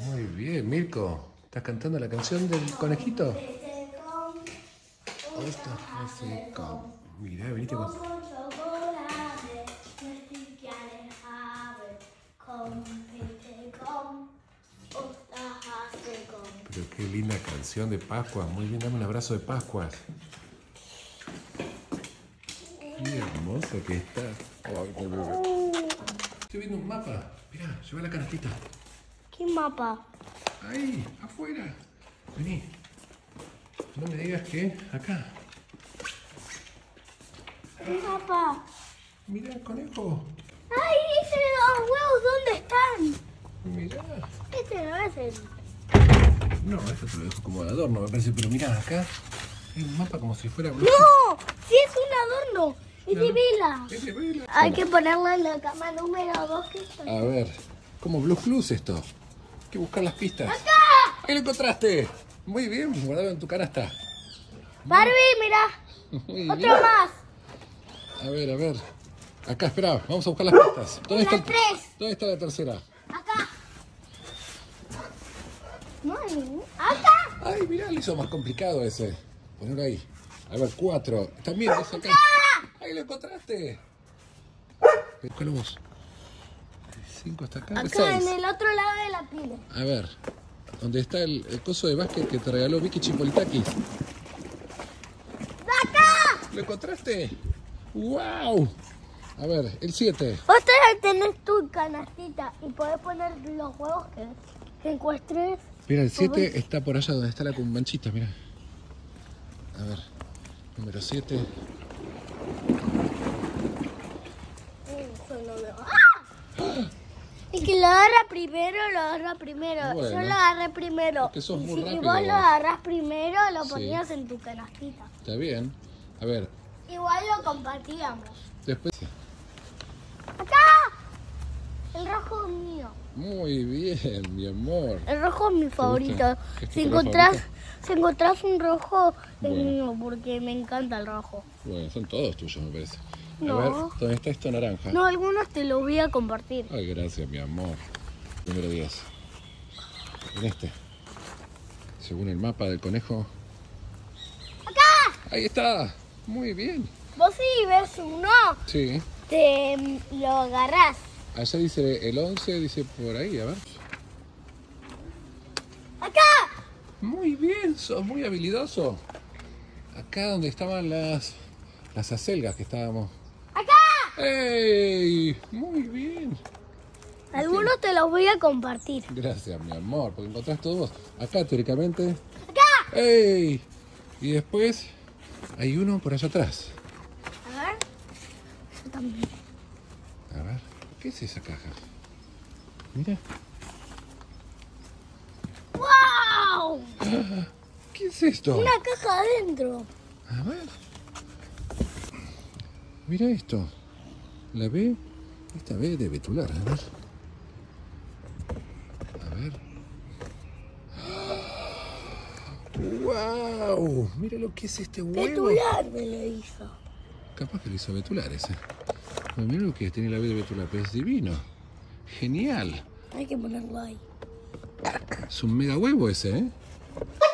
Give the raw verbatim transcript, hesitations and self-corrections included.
Muy bien, Mirko. ¿Estás cantando la canción del conejito? Mirá, venite con... Pero qué linda canción de Pascua. Muy bien, dame un abrazo de Pascuas. Qué hermosa que está. Estoy viendo un mapa. Mirá, lleva la canastita. ¿Qué mapa? Ahí, afuera. Vení. No me digas que acá. ¿Qué mapa? Mirá el conejo. ¡Ay, ese de los huevos! ¿Dónde están? Mirá. Este no es el... No, esto te lo dejo como de adorno, me parece. Pero mirá, acá hay un mapa como si fuera... ¡No! ¡Sí es un adorno! ¡Es de vela! ¿Es de vela? Hay que ponerla en la cama número dos. A ver, como Blues Clues esto. Hay que buscar las pistas. ¡Acá! ¡Ahí lo encontraste! Muy bien, guardado en tu canasta. Barbie, mira. Muy Otro bien. más. A ver, a ver. Acá, espera, vamos a buscar las pistas. ¿Dónde La está, el- tres. ¿Dónde está la tercera? Acá. No hay ningún. Acá. Ay, mirá, le hizo más complicado ese. Ponelo ahí. A ver, cuatro. También, es acá. Ahí lo encontraste. Búscalo vos. Cinco está acá. Acá Seis. en el otro lado de la pila. A ver, ¿dónde está el, el coso de básquet que te regaló Vicky Chipolitakis? ¡Acá! ¿Lo encontraste? ¡Wow! A ver, el siete. Vos tenés tu canastita y podés poner los huevos que, que encuentres. Mira, el siete está por allá donde está la manchita, mira. A ver, número siete. Eso no veo. ¡Ah! El que lo agarra primero, lo agarra primero. Bueno, Yo lo agarré primero. porque sos muy si rápido vos vos. lo agarrás primero, lo Sí. ponías en tu canastita. Está bien. A ver, Igual lo compartíamos. después... ¡Acá! El rojo es mío. Muy bien, mi amor. El rojo es mi favorito. ¿Es tu Si color encontrás, favorito? si encontrás un rojo, es Bueno. mío, porque me encanta el rojo. Bueno, son todos tuyos, me parece. A No. ver, ¿dónde está esto naranja? No, algunos te los voy a compartir. Ay, gracias, mi amor. Número diez. En este. Según el mapa del conejo. ¡Acá! Ahí está. Muy bien. Vos si ves uno, Sí. te mm, lo agarrás. Allá dice el once, dice por ahí, a ver. ¡Acá! Muy bien, sos muy habilidoso. Acá donde estaban las, las acelgas que estábamos. ¡Acá! ¡Ey! Muy bien. Algunos te los voy a compartir. Gracias, mi amor, porque encontraste todos vos. Acá, teóricamente. ¡Acá! ¡Ey! Y después hay uno por allá atrás. A ver. Yo también. A ver, ¿qué es esa caja? Mira. ¡Wow! ¿Qué es esto? Una caja adentro. A ver. Mira esto. La B. Esta B de betular. A ver. A ver. ¡Wow! Mira lo que es este huevo. Betular me lo hizo. Capaz que lo hizo betular ese. Pero mira lo que tiene la B de betular, pero es divino. Genial. Hay que ponerlo ahí. Es un mega huevo ese, ¿eh?